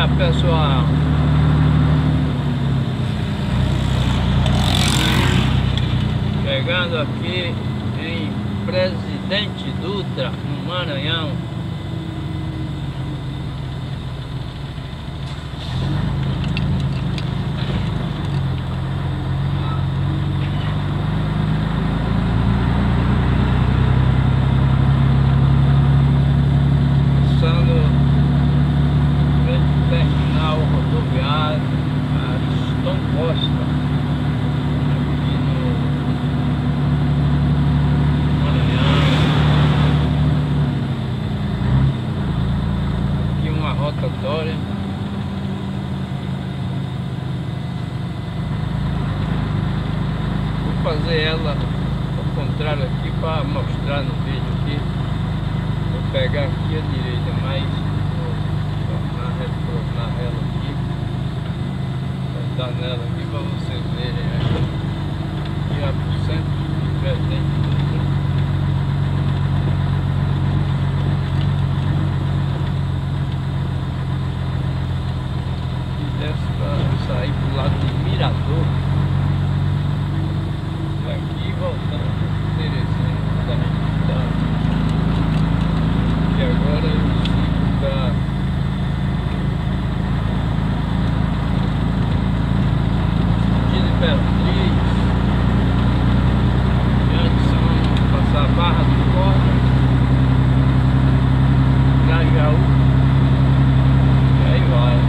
pessoal, chegando aqui em Presidente Dutra, no Maranhão. Terminal rodoviário Ariston Costa, aqui no Maranhão. Aqui uma rotatória. Vou fazer ela ao contrário aqui para mostrar no vídeo aqui. Vou pegar aqui a direita, mas retornar ela aqui, botar nela aqui para vocês verem aqui, tirar pro centro de Presidente Dutra. E desce para sair pro lado de Mirador e aqui voltando para Teresina, e agora eu sigo para Imperatriz, e antes vamos passar a Barra do Corda, Grajaú, e aí vai.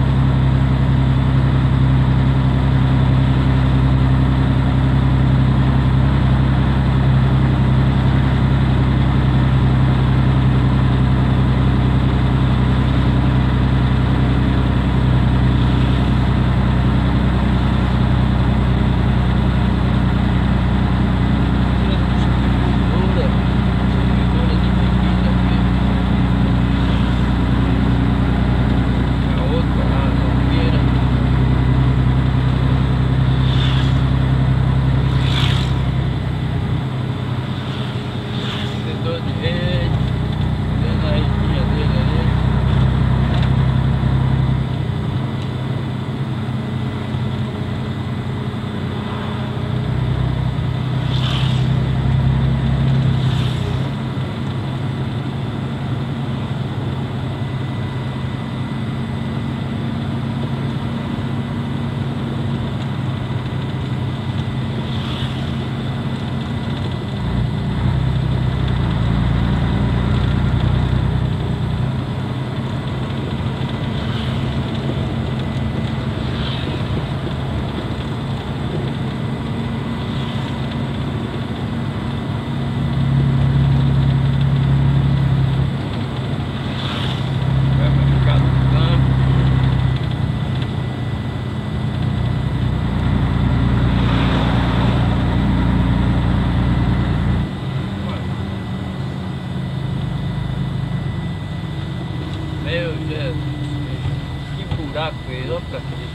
Meu Jesus, que buraco é esse? Olha pra aqui.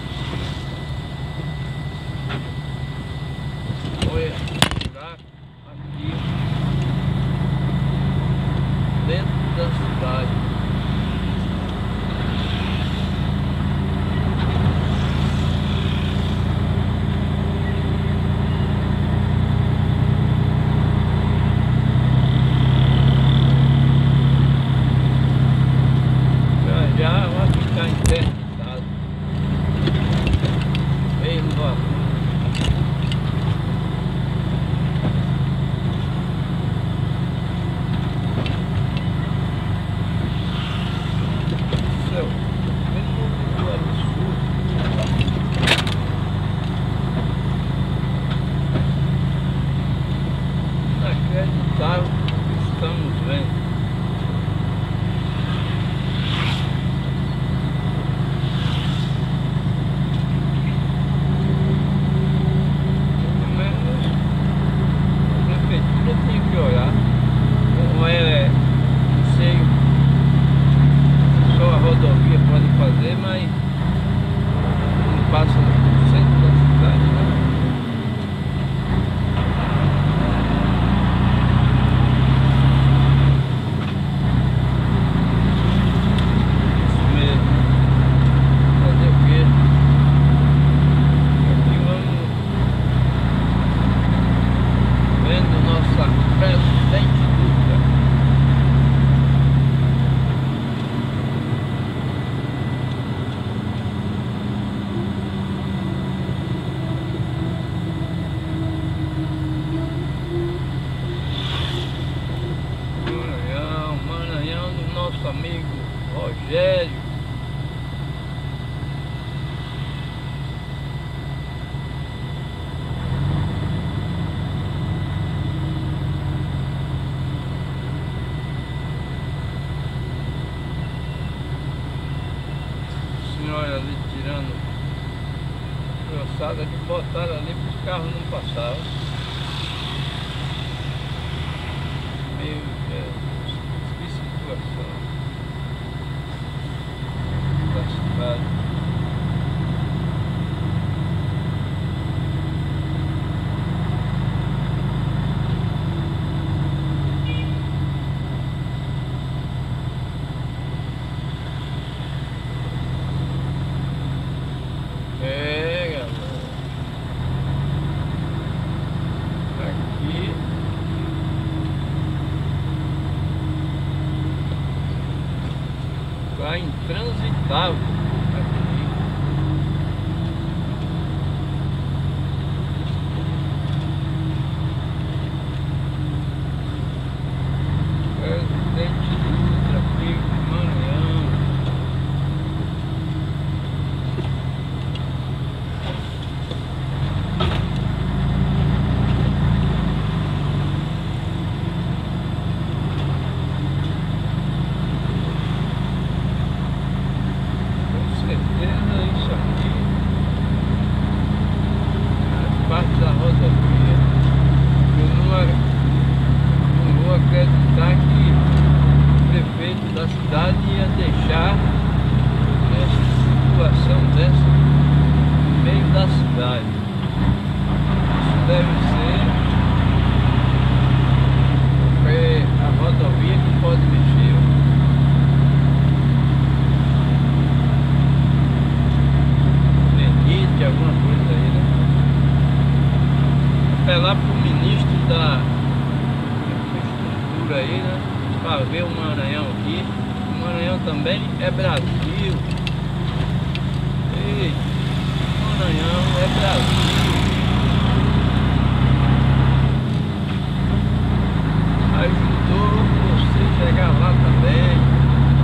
Olha, buraco aqui dentro da cidade. Já vai ficar interditado. Meio no vapor. Céu, mesmo no absurdo. Inacreditável o que estamos vendo. Tinha que olhar, não é, não sei, só a rodovia pode fazer, mas não passa no centro da cidade, né? amigo Rogério. Senhora ali tirando calçada, que botaram ali para os carros não passarem. Meu Deus, que situação da cidade. É, galera, aqui tá intransitável aqui. Presidente do Tráfico Maranhão. Isso aqui é parte da rodovia. Eu não vou acreditar que o prefeito da cidade ia deixar essa situação dessa no meio da cidade. Isso deve ser porque a rodovia que pode mexer. De alguma coisa aí, né? Apelar pro ministro da infraestrutura aí, né? Para ver o Maranhão aqui. O Maranhão também é Brasil. Ei, o Maranhão é Brasil. Ajudou você chegar lá também.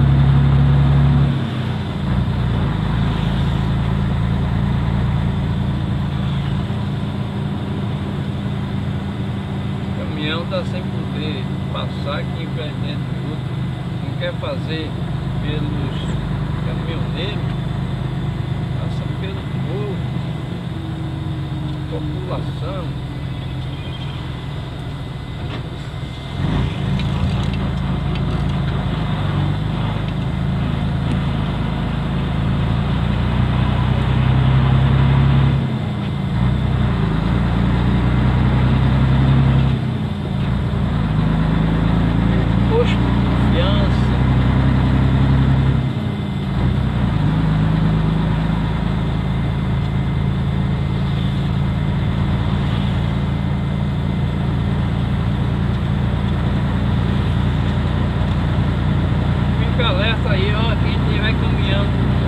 O caminhão está sem poder passar aqui em frente do outro, não quer fazer pelos caminhoneiros, passa pelo povo, população. Fica alerta aí, ó, quem tiver caminhão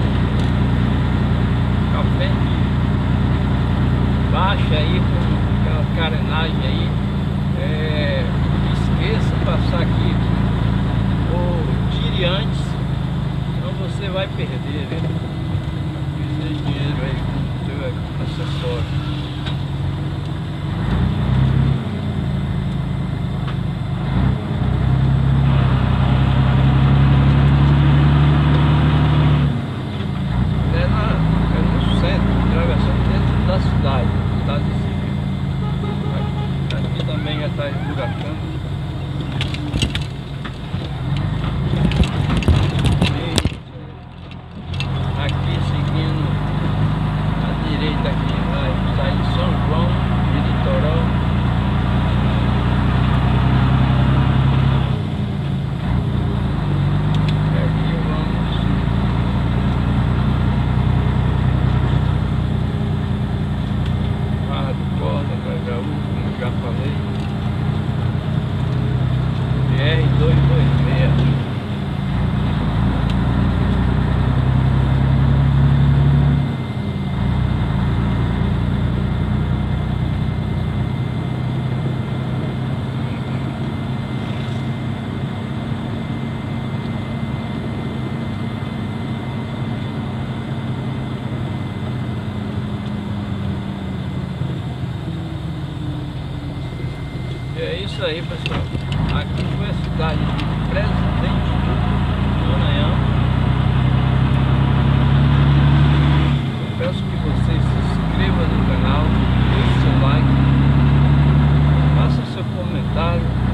café baixa aí com aquela carenagem aí, esqueça de passar aqui ou tire antes, senão você vai perder, né? Perder dinheiro aí com o seu acessório. Cidade civil. Aqui também já está esburacando. isso aí, pessoal. Aqui foi a cidade de Presidente do Maranhão. Eu peço que vocês se inscrevam no canal, deixe seu like, faça seu comentário.